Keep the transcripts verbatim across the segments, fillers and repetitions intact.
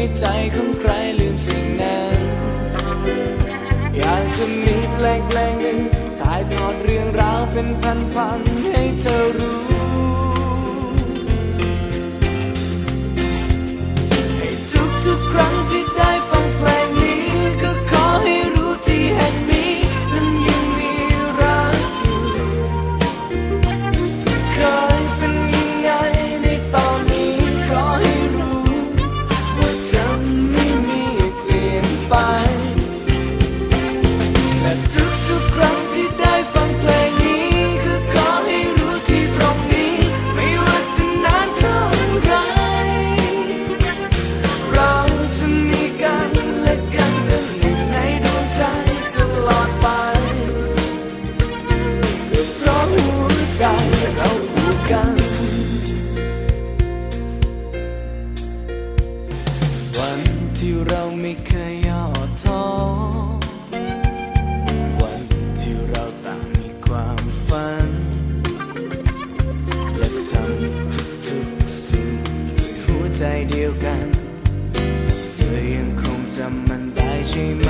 ใจของใครลืมสิ่งนั้นอยากจะมีเพลงเพลงหนึ่งถ่ายทอดเรื่องราวเป็นพันๆให้เธอรู้ให้ทุกๆครั้งที่ได้ฟังเพลงนี้ก็ขอให้รู้ที่แห่งนี้นั้นยังมีรักอยู่เคยเป็นยังไงในตอนนี้ขอให้รู้ว่าจะไม่มีเปลี่ยนไปและทุกๆครั้งที่ได้ฟังเพลงนี้ก็ขอให้รู้ที่ตรงนี้ไม่ว่าจะนานเท่าไรเราจะมีกันและกันเป็นหนึ่งในดวงใจตลอดไปก็เพราะหัวใจเราคู่กันวันที่เราไม่เคยย่อท้อวันที่เราต่างมีความฝันและทำทุกๆสิ่งด้วยหัวใจเดียวกันเธอยังคงจำมันได้ใช่ไหม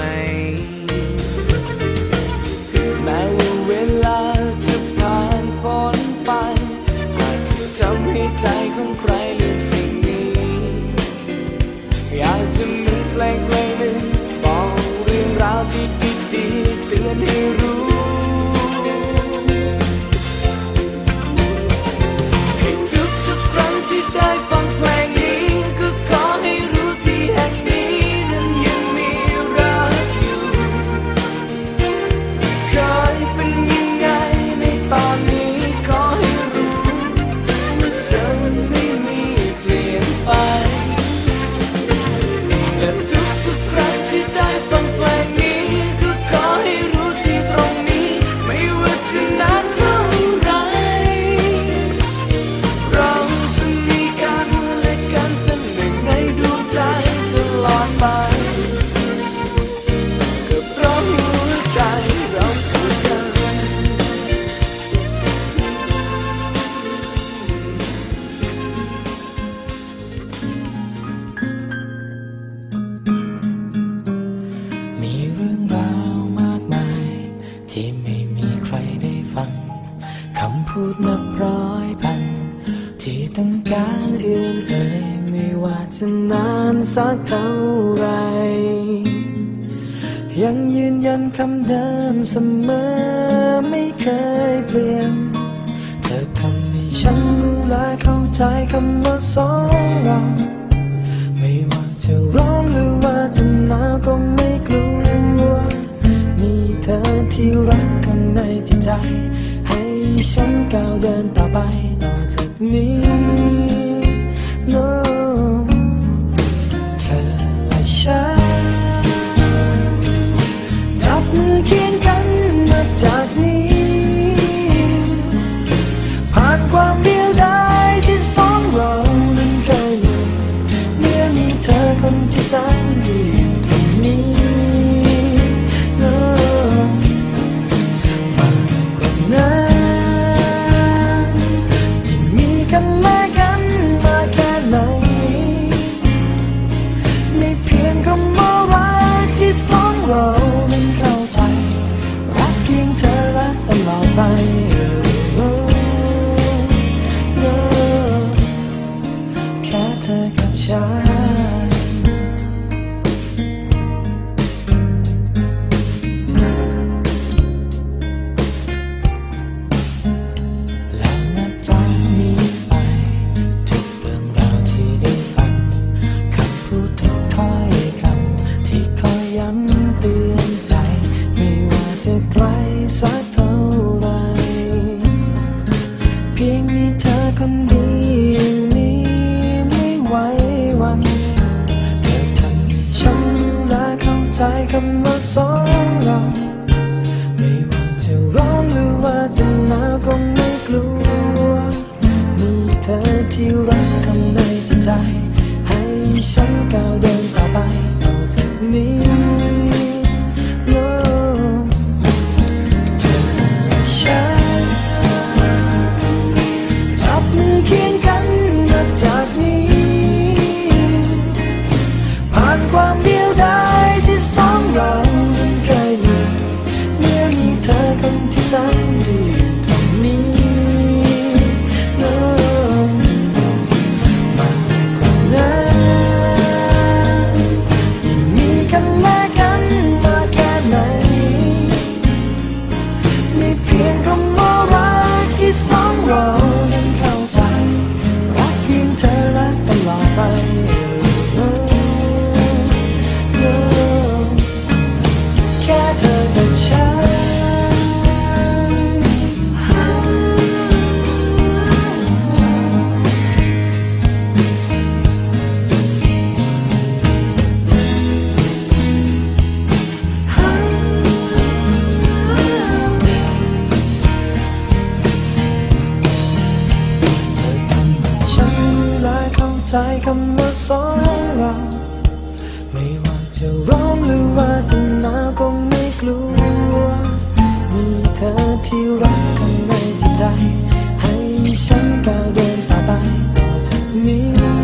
แม้ว่าเวลาจะผ่านพ้นไปอาจจะทำให้ใจของใครลืมสิ่งนี้อยากจะมีเพลงเพลงหนึ่งบอกเรื่องราวที่ดีๆเตือนให้รู้ให้ทุกๆครั้งที่ได้ฟังเพลงนี้ก็ขอให้รู้ที่แห่งนี้นั้นยังมีรักอยู่เคยเป็นยังไงในตอนนี้ขอให้รู้ว่าจะไม่มีเปลี่ยนไปและทุกๆครั้งที่ได้ฟังเพลงนี้ก็ขอให้รู้ที่ตรงนี้ไม่ว่าจะนานเท่าไรเราจะมีกันและกันเป็นหนึ่งในดวงใจตลอดไปก็เพราะหัวใจเราคู่กันมีเรื่องราวมากมายที่ไม่มีใครได้ฟังคำพูดนับร้อยพันที่ต้องการเอื้อนเอ่ยไม่ว่าจะนานสักเท่าไรยังยืนยันคำเดิมเสมอไม่เคยเปลี่ยนเธอทำให้ฉันรู้และเข้าใจคำว่าสองเราไม่ว่าจะร้อนหรือว่าจะหนาวก็ไม่กลัวมีเธอที่รักข้างในจิตใจให้ฉันก้าวเดินต่อไปต่อจากนี้ no เธอและฉันจับมือเคียงกันนับจากนี้ผ่านความเดียวดายที่สองเรานั้นเคยมีเมื่อมีเธอคนที่แสนดีตรงนี้ no มากกว่านั้นยิ่งมีกันและกันมาแค่ไหนไม่เพียงคำว่ารักที่สองเรานั้นเข้าใจรักเพียงเธอและตลอดไปแค่เธอกับฉันแล้วนับจากนี้ไปทุกเรื่องราวที่ได้ฟังคำพูดทุกถ้อยคำที่คอยย้ำเตือนใจไม่ว่าจะไกลสักเท่าไรเพียงมีเธอคนเดียวนี้ไม่ไหววันเธอทำให้ฉันรู้และเข้าใจคำว่าสองเราไม่ว่าจะร้อนหรือว่าจะหนาวก็ไม่กลัวมีเธอที่รักข้างในจิตใจให้ฉันก้าวเดินต่อไปต่อจากนี้ no เธอและฉันจับมือเคียงกันนับจากนี้ใจคำว่าสองเราไม่ว่าจะร้อนหรือว่าจะหนาวก็ไม่กลัวมีเธอที่รักกันในจิตใจให้ฉันก้าวเดินต่อไปต่อจากนี้